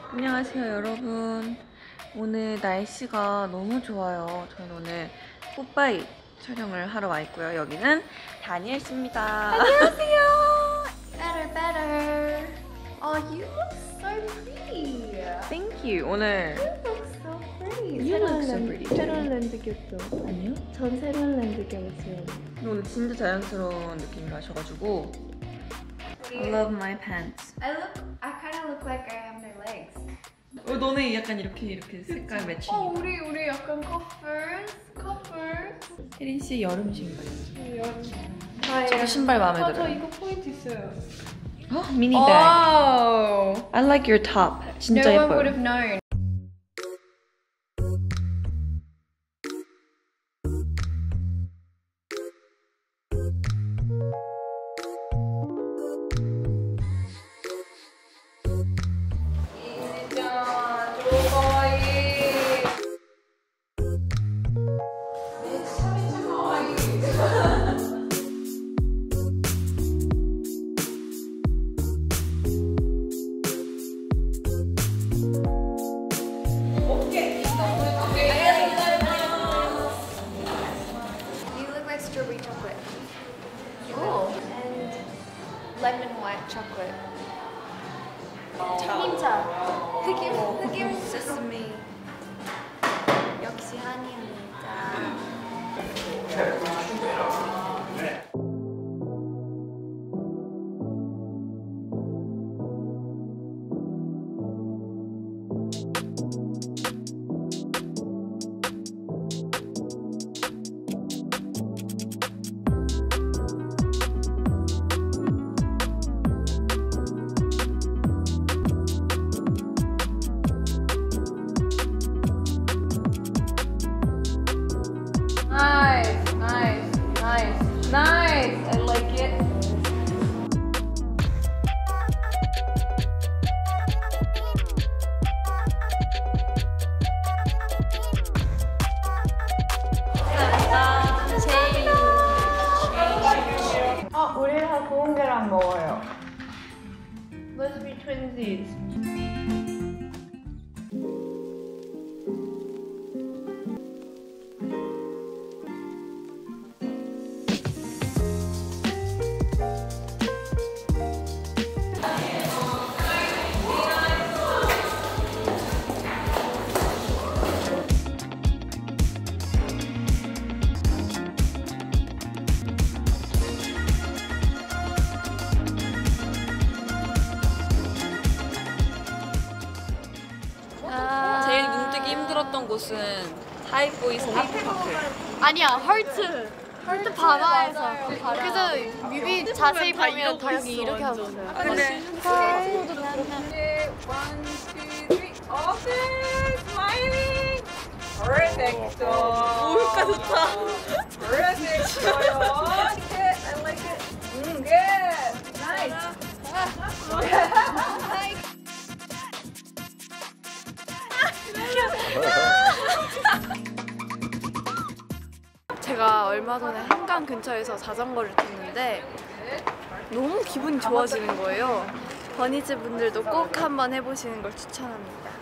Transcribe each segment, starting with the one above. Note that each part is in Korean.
안녕하세요 여러분. 오늘 날씨가 너무 좋아요. 저는 오늘 뽀빠이 촬영을 하러 와 있고요. 여기는 다니엘 씨입니다. 안녕하세요. Better. Oh, you look so pretty. Thank you. 오늘 You look so pretty. You look so pretty. 새로운 렌즈 꼈죠? 아니요? 전 새로운 렌즈 꼈어요. 오늘 진짜 자연스러운 느낌이 나셔가지고 I love my pants. I kind of look like I have no legs. 너네 약간 이렇게 색깔 매칭. 우리 약간 커플. 혜린 씨 여름 신발. 여름. 저도 신발 마음에 저 들어요. 이거 포인트 있어요. 미니 백. I like your top. 진짜 No one 예뻐요. would have known. Strawberry chocolate. Oh, and lemon white chocolate. 흑임자. 흑임 sesame. 역시 한이입니다. Nice. I like it. 우리 다 좋은 계란 먹어요. Let's be twinsies. 제일 눈뜨기 힘들었던 곳은 하이보이스 하프파크. 아니야, 헐트 바다에서. 그래서 뮤비 자세히 보면 더 여기 이렇게 하고 있어요. 근데 모유가 좋다. 제가 얼마 전에 한강 근처에서 자전거를 탔는데 너무 기분이 좋아지는 거예요. 버니즈 분들도 꼭 한번 해보시는 걸 추천합니다.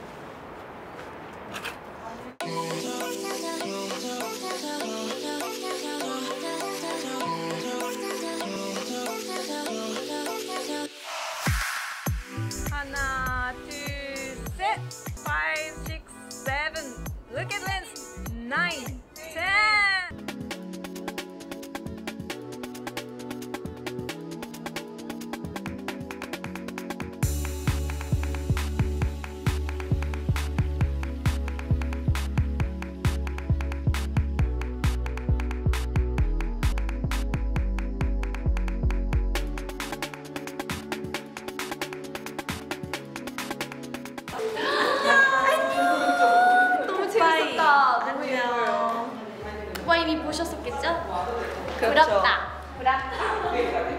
하나, 둘, 셋. 5, 6, 7. Look at this. 9, 10. 너무 재밌었다. 너무 예뻐요. 오빠 이미 보셨었겠죠? 그렇죠. 부럽다.